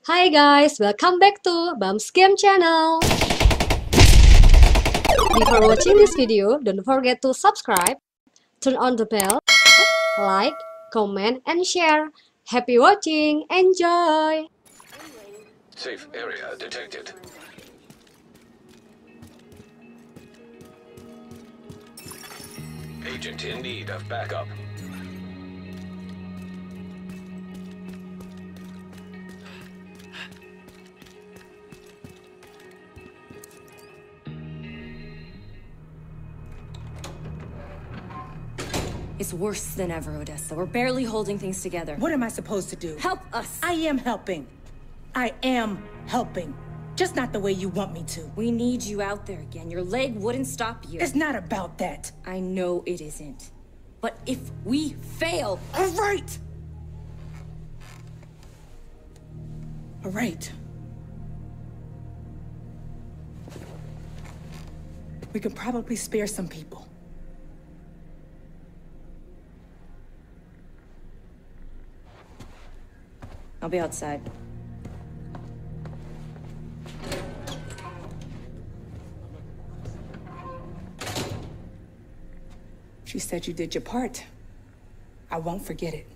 Hi guys, welcome back to Bam's Game channel. Before watching this video, don't forget to subscribe, turn on the bell, like, comment, and share. Happy watching, enjoy! Safe area detected. Agent in need of backup. It's worse than ever, Odessa. We're barely holding things together. What am I supposed to do? Help us! I am helping. I am helping. Just not the way you want me to. We need you out there again. Your leg wouldn't stop you. It's not about that. I know it isn't. But if we fail... All right! All right. We could probably spare some people. I'll be outside. She said you did your part. I won't forget it.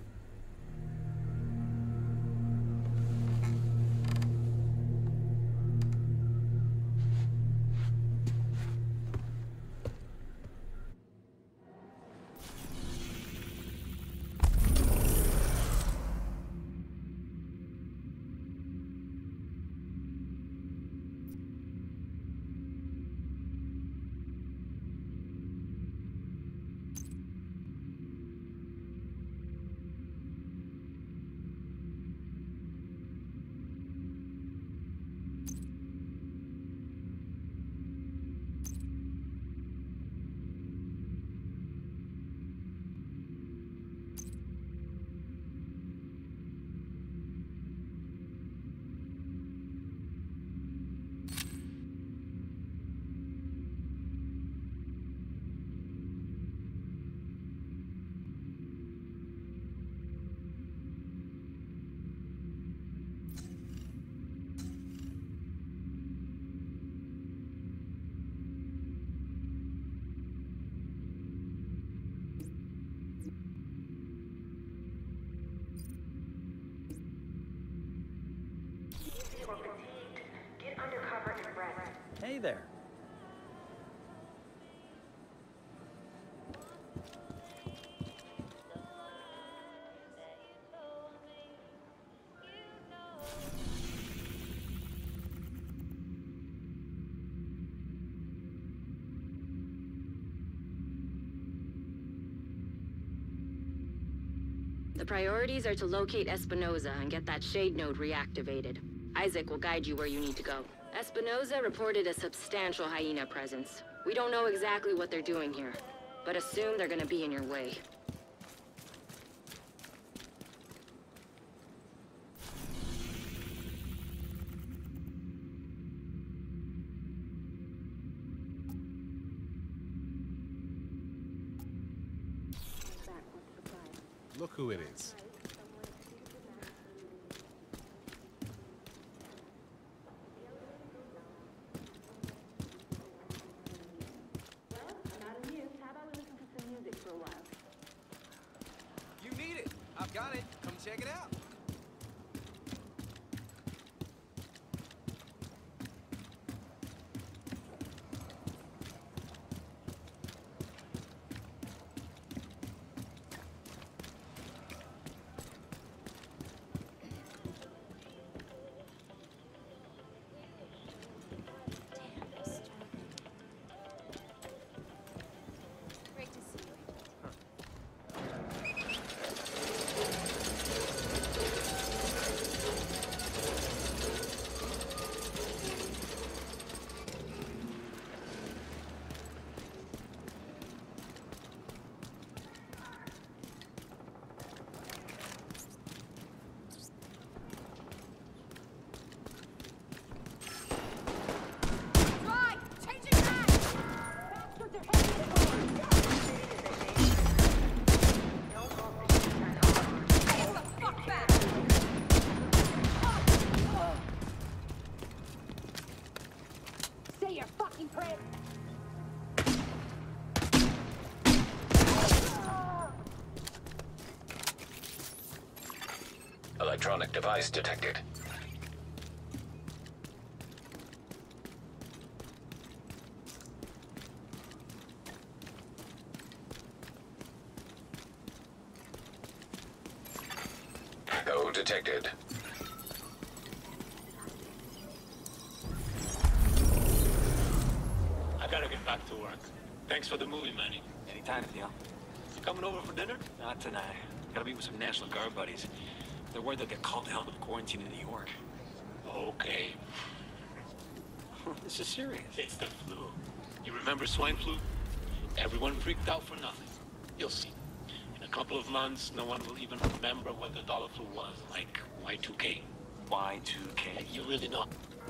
Hey there. The priorities are to locate Espinoza and get that shade node reactivated. Isaac will guide you where you need to go. Espinoza reported a substantial hyena presence. We don't know exactly what they're doing here, but assume they're gonna be in your way. Look who it is. You need it. I've got it. Come check it out. Electronic device detected. Echo detected. I gotta get back to work. Thanks for the movie, Manny. Anytime, Theo. You coming over for dinner? Not tonight. Gotta meet with some National Guard buddies. They're worried they'll get called to hell with quarantine in New York. Okay. This is serious. It's the flu. You remember swine flu? Everyone freaked out for nothing. You'll see. In a couple of months, no one will even remember what the dollar flu was, like Y2K. Y2K. You really know.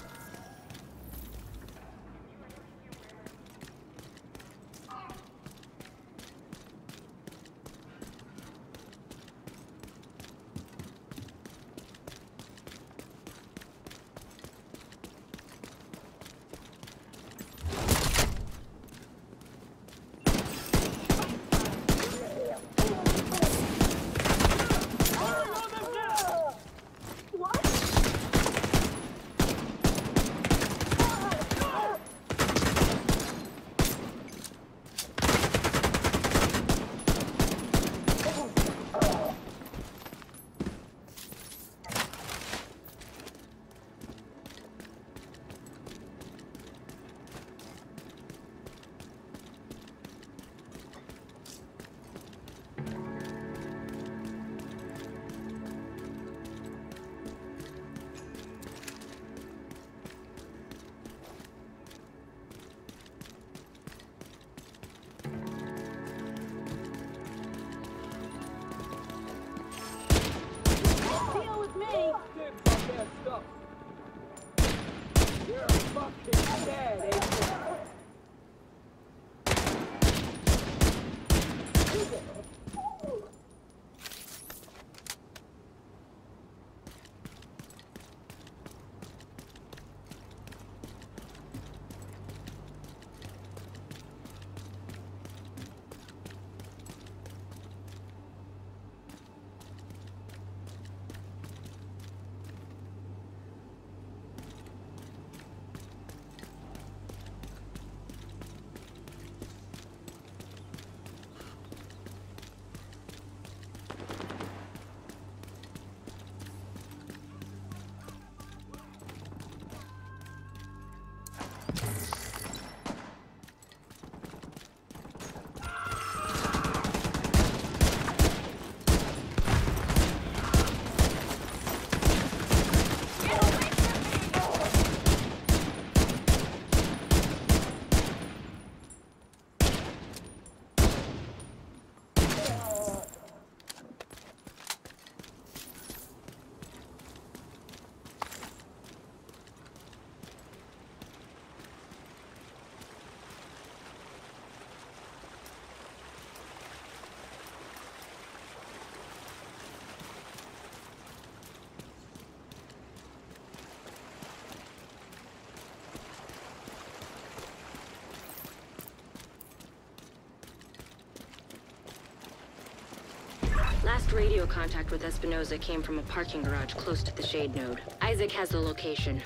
Last radio contact with Espinosa came from a parking garage close to the shade node. Isaac has the location.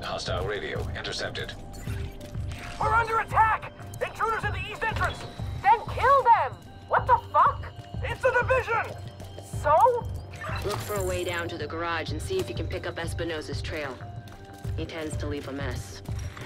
Hostile radio intercepted. We're under attack! Intruders in the east entrance! Then kill them! What the fuck? It's a division! So? Look for a way down to the garage and see if you can pick up Espinosa's trail. He tends to leave a mess.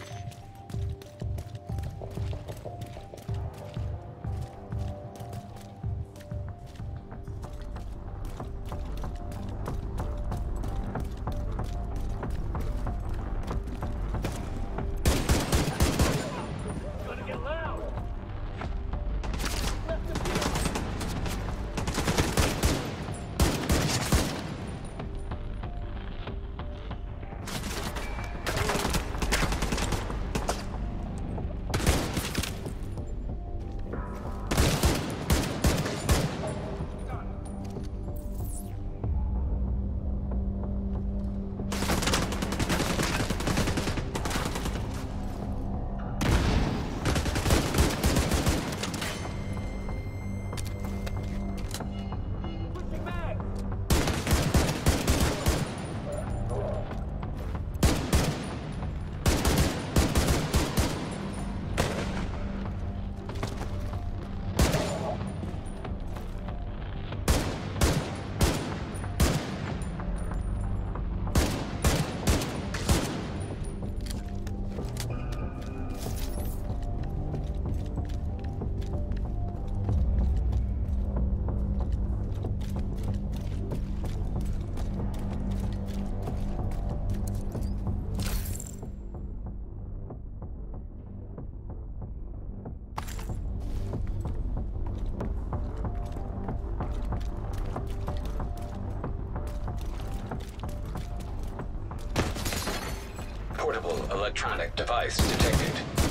Portable electronic device detected.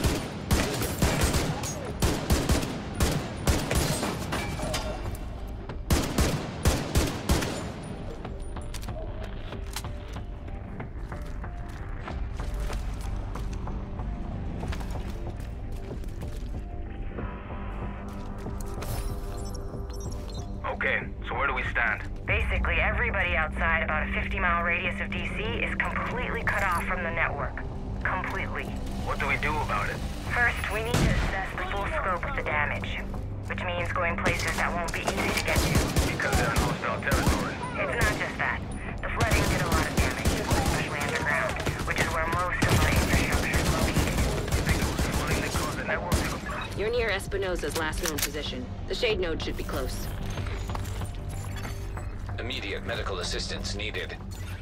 Okay, so where do we stand? Basically, everybody outside about a 50-mile radius of DC is completely cut off from the network. Completely. What do we do about it? First, we need to assess the full scope of the damage, which means going places that won't be easy to get to. Because they're in hostile territory. It's not just that. The flooding did a lot of damage, especially underground, which is where most of our infrastructure is located. You think it was flooding that caused the network to... You're near Espinosa's last known position. The shade node should be close. Immediate medical assistance needed.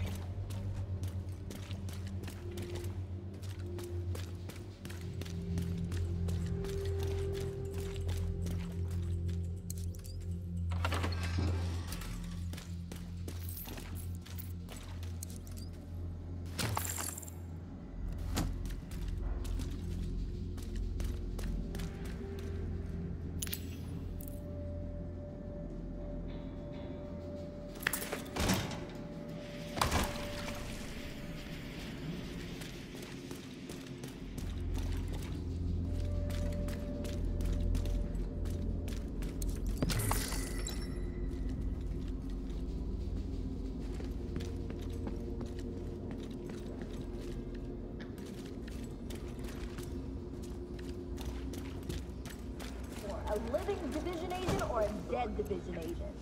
A living division agent or a dead division agent?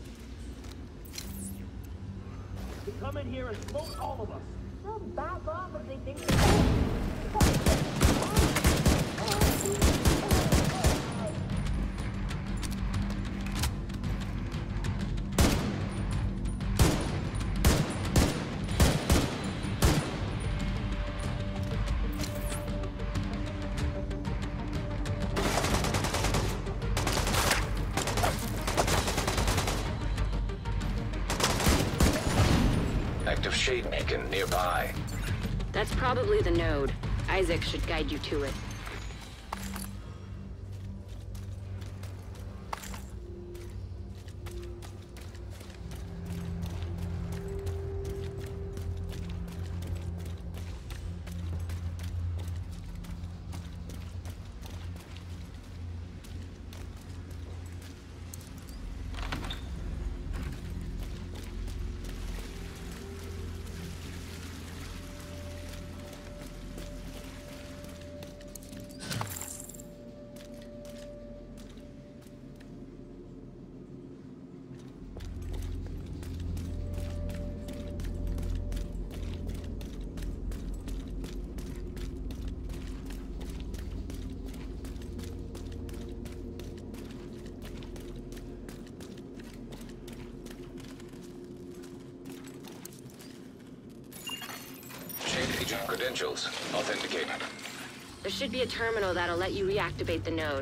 You come in here and smoke all of us. They'll back off if they think Active shade beacon nearby. That's probably the node. Isaac should guide you to it. Credentials authenticated. There should be a terminal that'll let you reactivate the node.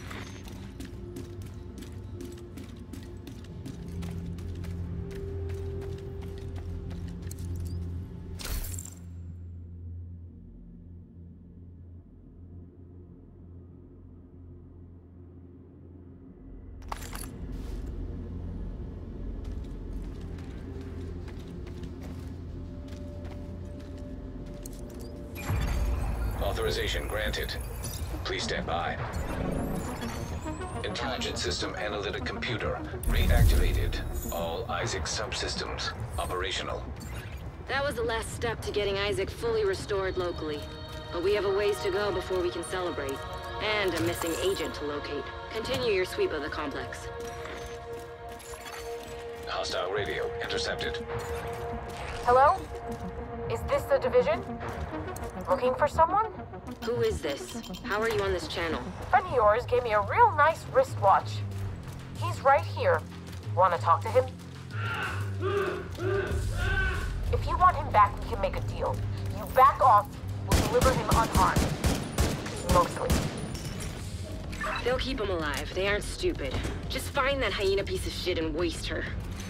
Authorization granted. Please stand by. Intelligence system analytic computer reactivated. All Isaac subsystems operational. That was the last step to getting Isaac fully restored locally. But we have a ways to go before we can celebrate. And a missing agent to locate. Continue your sweep of the complex. Hostile radio intercepted. Hello? Is this the division? Looking for someone? Who is this? How are you on this channel? A friend of yours gave me a real nice wristwatch. He's right here. Want to talk to him? If you want him back, we can make a deal. You back off, we'll deliver him unharmed. Mostly. They'll keep him alive. They aren't stupid. Just find that hyena piece of shit and waste her.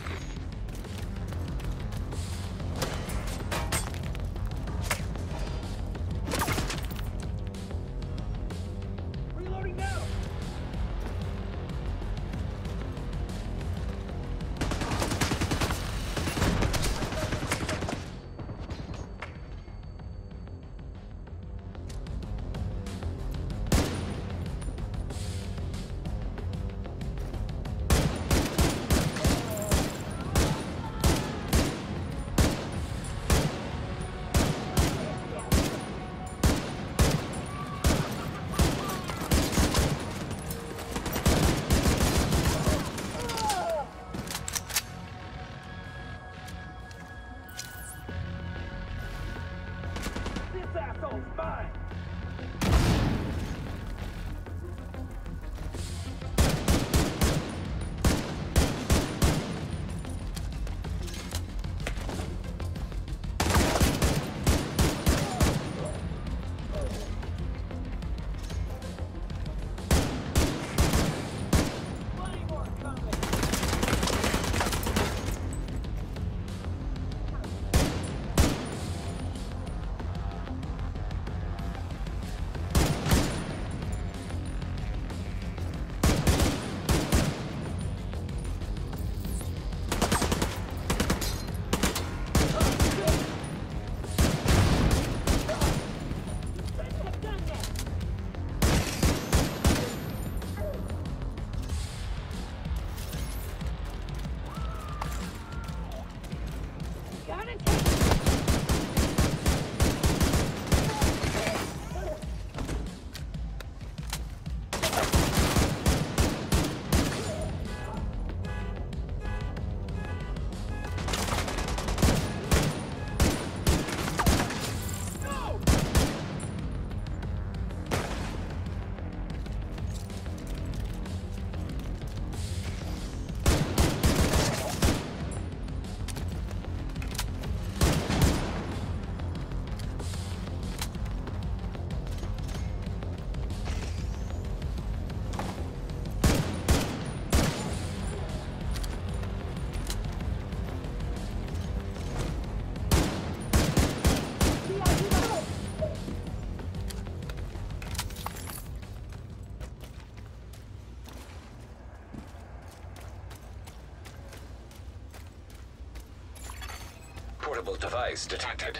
Portable device detected.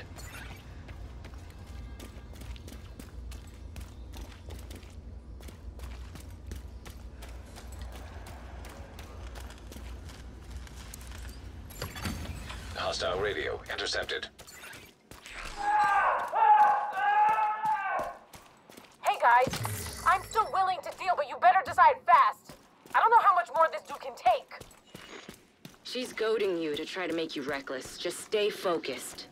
Hostile radio intercepted. Hey guys, I'm still willing to deal, but you better decide fast. I don't know how much more this dude can take. She's goading you to try to make you reckless. Just stay focused.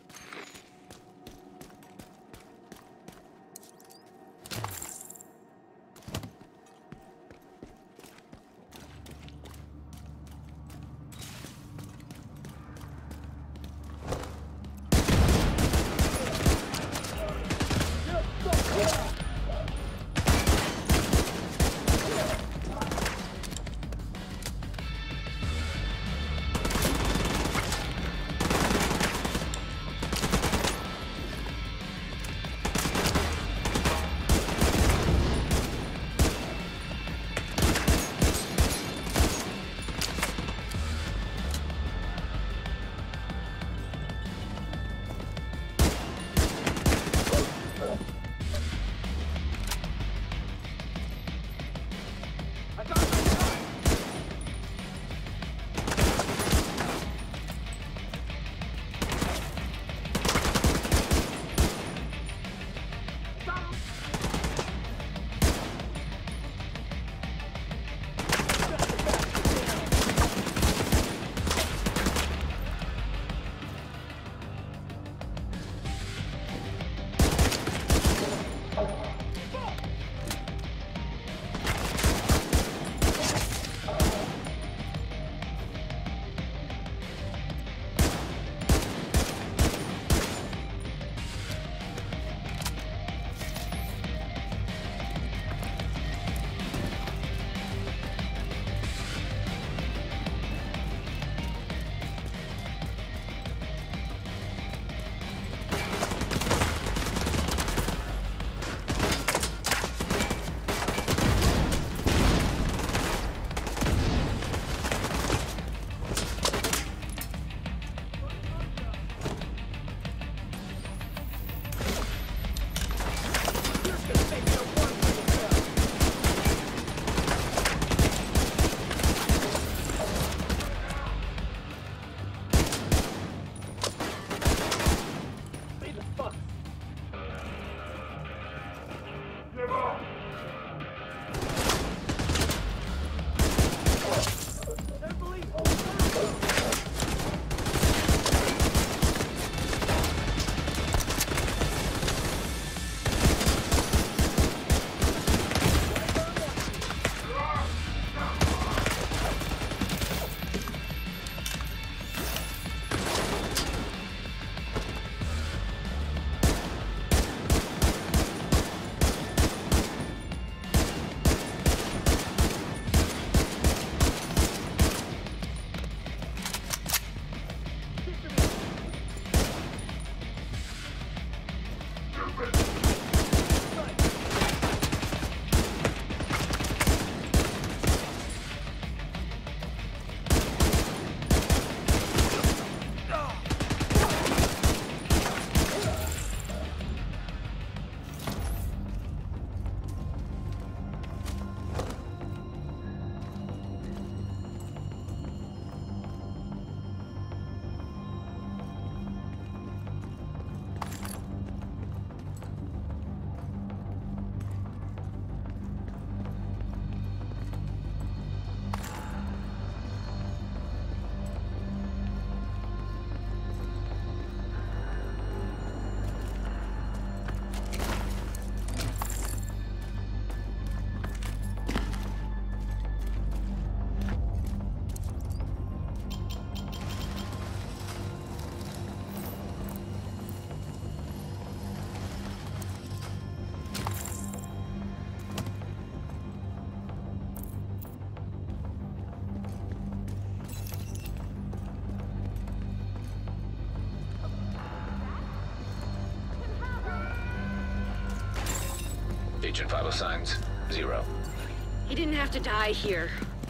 Agent vital signs, 0. He didn't have to die here.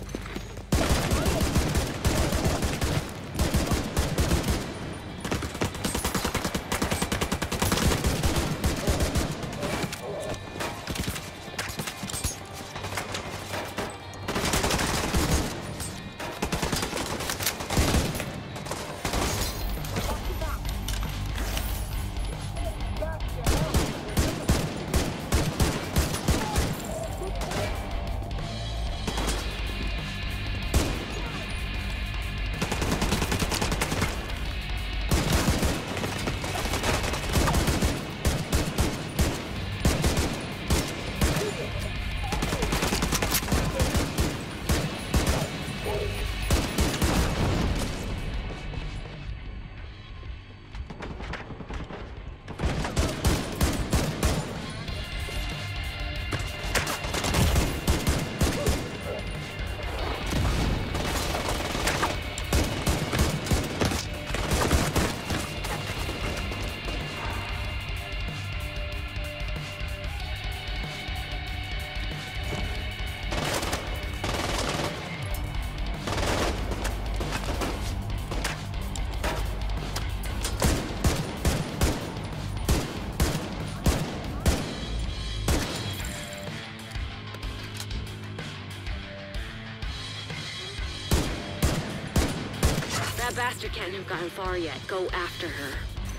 That bastard can't have gotten far yet. Go after her.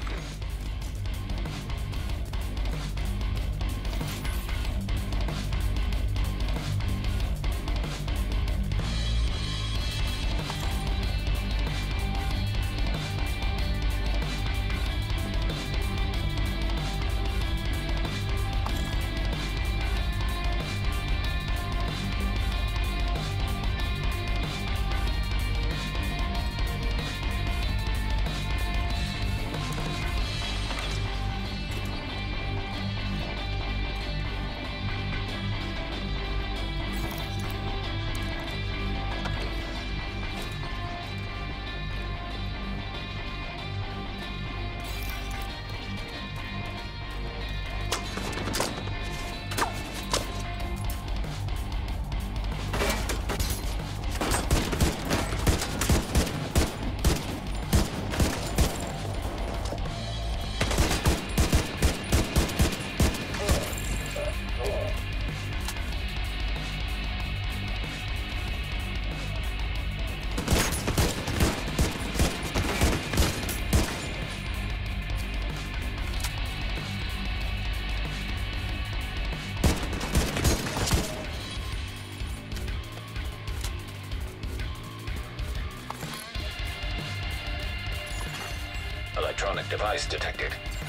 Electronic device detected.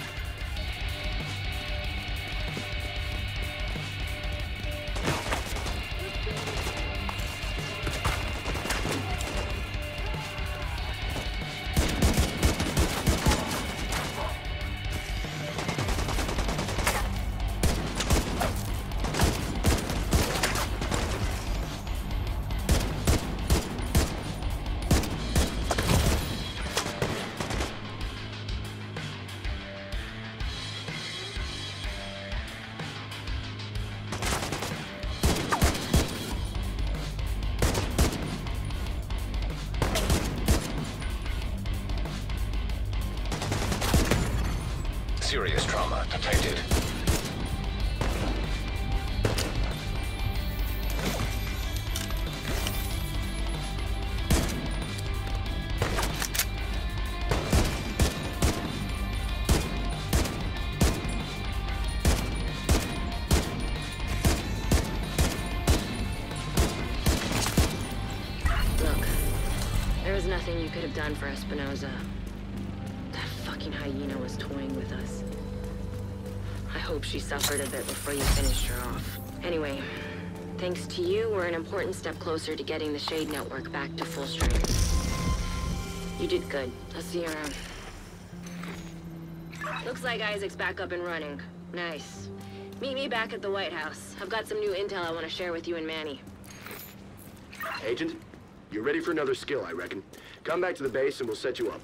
Serious trauma detected. Look, there was nothing you could have done for Espinosa. That fucking hyena was toying with us. I hope she suffered a bit before you finished her off. Anyway, thanks to you, we're an important step closer to getting the Shade Network back to full strength. You did good. I'll see you around. Looks like Isaac's back up and running. Nice. Meet me back at the White House. I've got some new intel I want to share with you and Manny. Agent, you're ready for another skill, I reckon. Come back to the base and we'll set you up.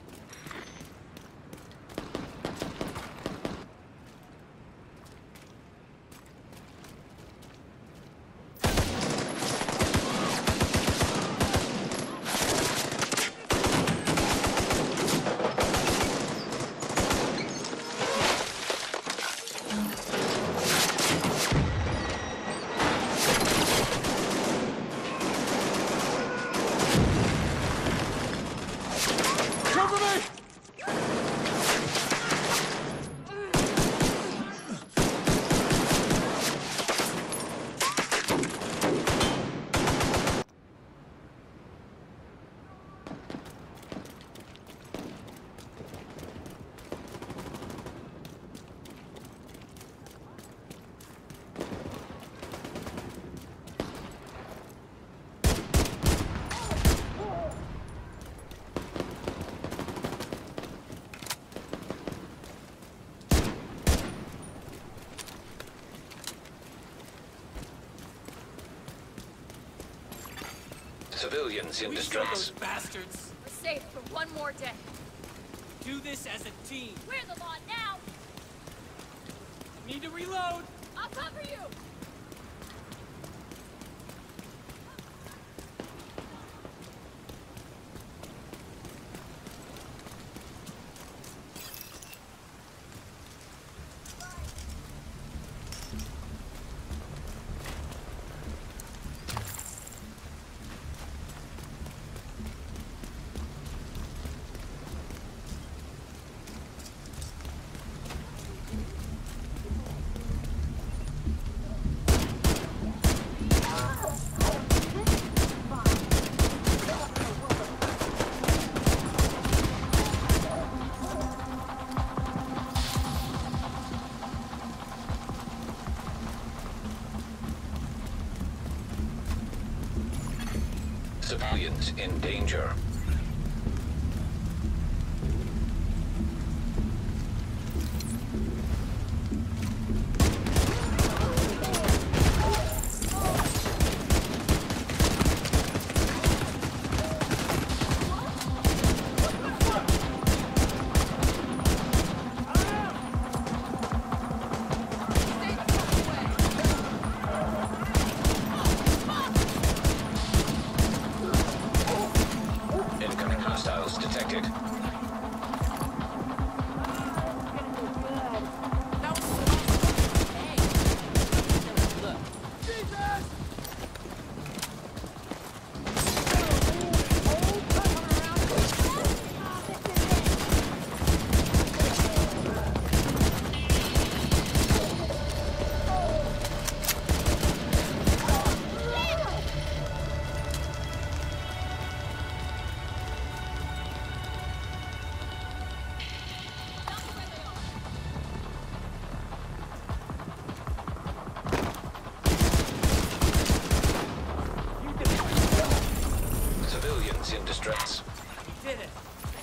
Civilians in distress. Bastards. We're safe for one more day. Do this as a team. We're the law now. Need to reload. I'll cover you. Civilians in danger. Incoming hostiles detected. Civilians in distress. Did it.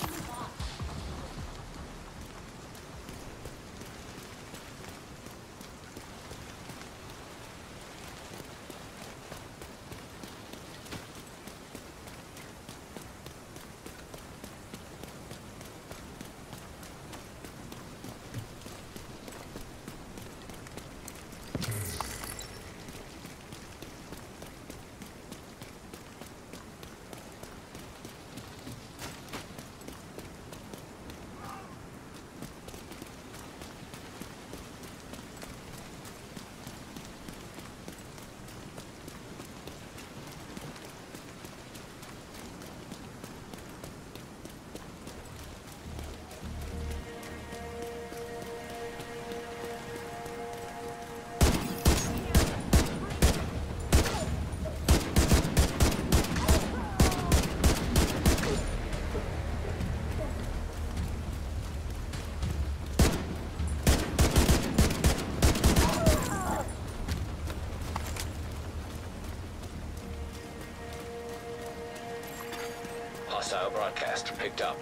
Hostile broadcast picked up.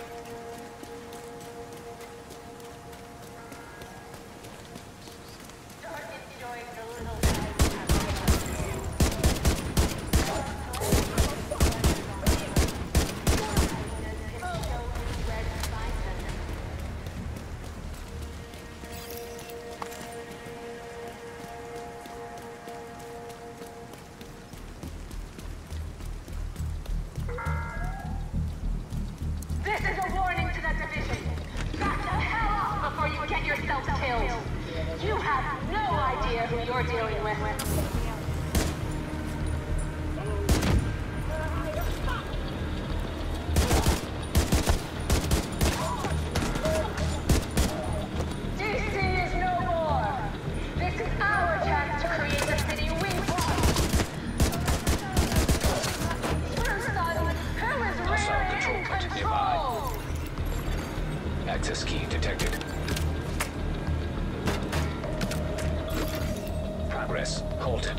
This is a warning to the division. Back the hell up before you get yourself killed. You have no idea who you're dealing with. DC is no more. This is our chance to create the city we want. First son, who is rearing control? Access key detected. Progress halted.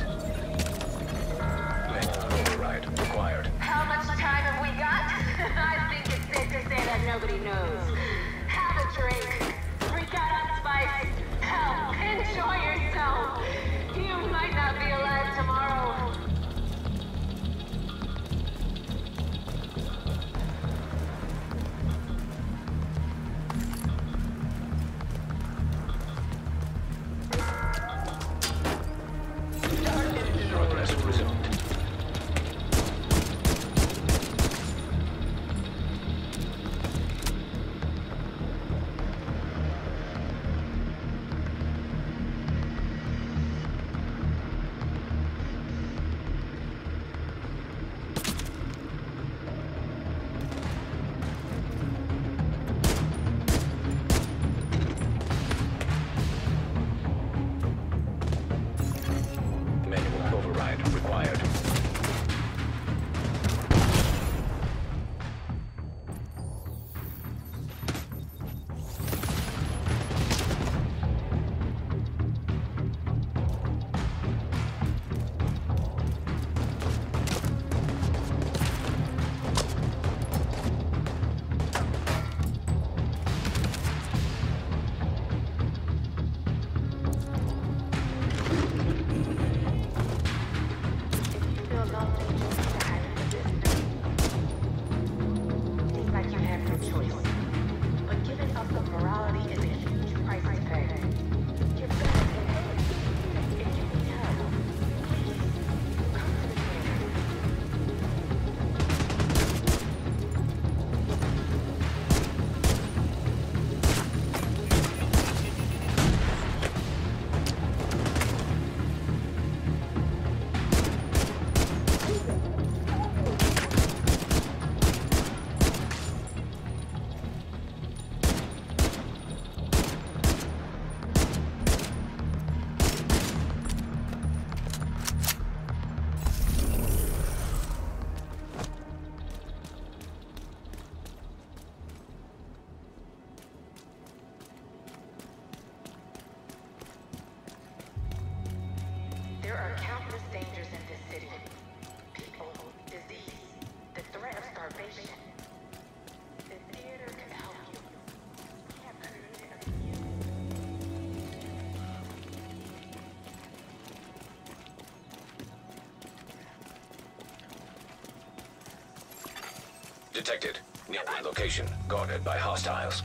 Manual override required. How much time have we got? I think it's safe to say that nobody knows. Have a drink. Freak out on spice. Hell, enjoy yourself. You might not be alive tomorrow. are countless dangers in this city. People, disease, the threat of starvation. The theater can help you. We have created a Detected. Nearby location. Guarded by hostiles.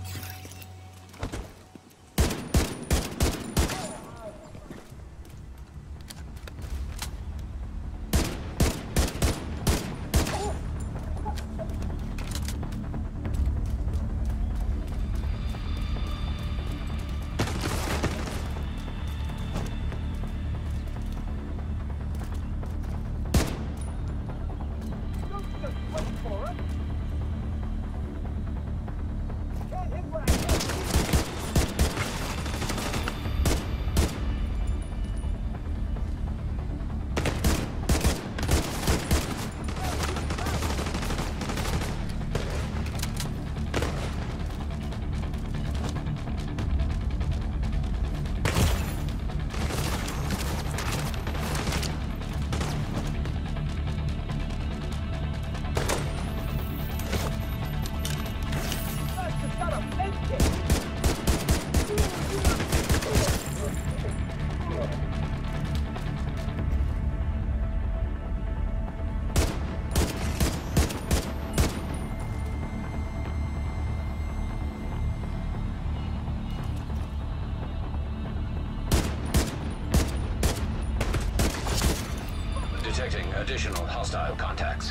Detecting additional hostile contacts.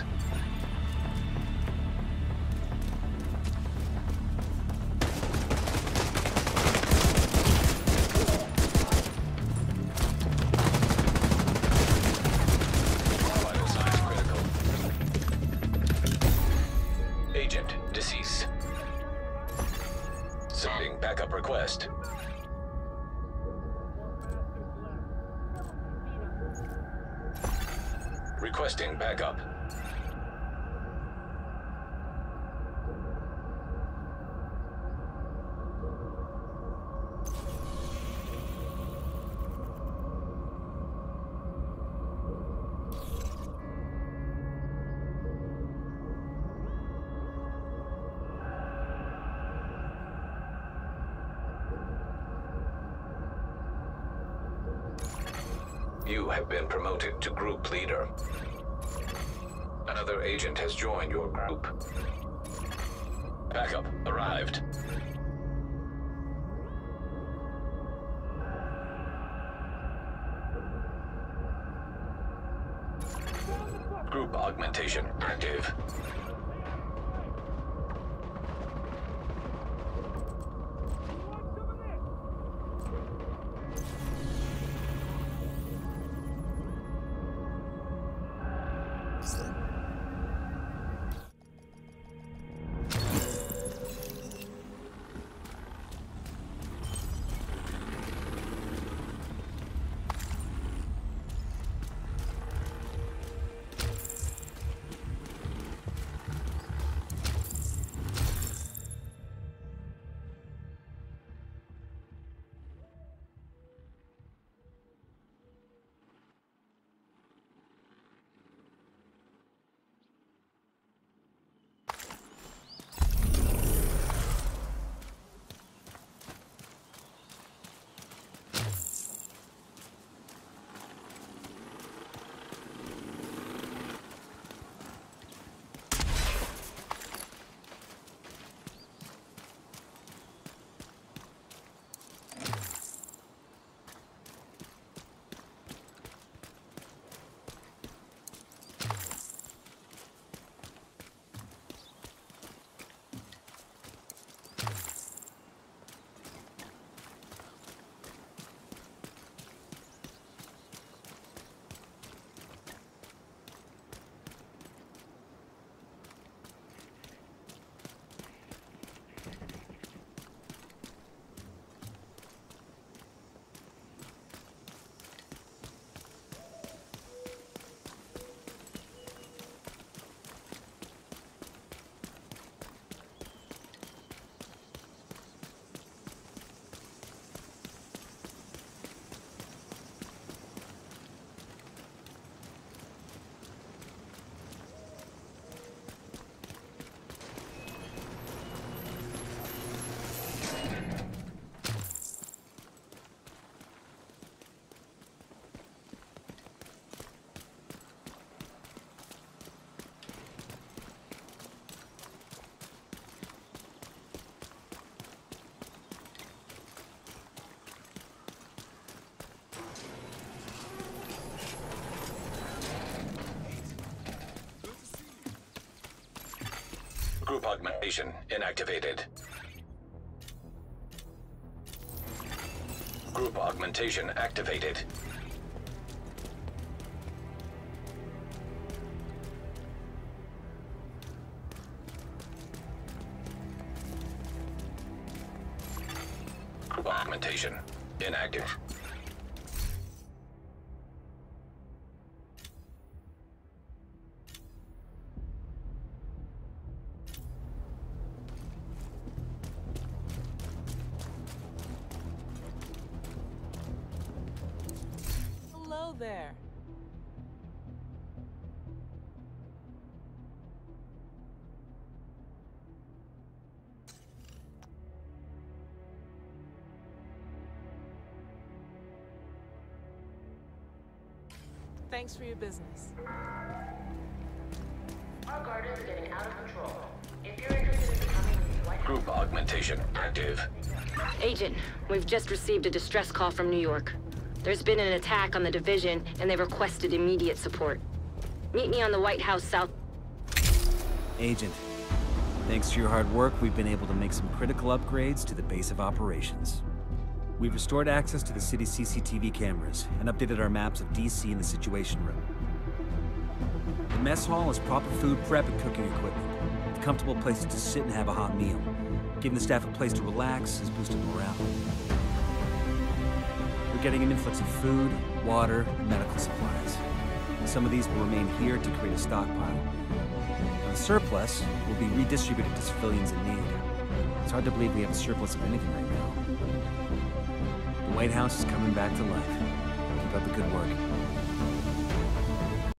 Vital signs critical. Agent deceased. Sending backup request. Requesting backup. You have been promoted to group leader. Another agent has joined your group. Backup arrived. Group augmentation active. Group augmentation inactivated. Group augmentation activated. Group augmentation inactive. Hello there. Thanks for your business. Our gardens are getting out of control. If you're interested in becoming the White House... Group augmentation active. Agent, we've just received a distress call from New York. There's been an attack on the division, and they've requested immediate support. Meet me on the White House South... Agent, thanks to your hard work, we've been able to make some critical upgrades to the base of operations. We've restored access to the city's CCTV cameras and updated our maps of DC and the Situation Room. The mess hall has proper food prep and cooking equipment, with comfortable places to sit and have a hot meal. Giving the staff a place to relax has boosted morale. We're getting an influx of food, water, and medical supplies. Some of these will remain here to create a stockpile. The surplus will be redistributed to civilians in need. It's hard to believe we have a surplus of anything right now. The White House is coming back to life. Keep up the good work.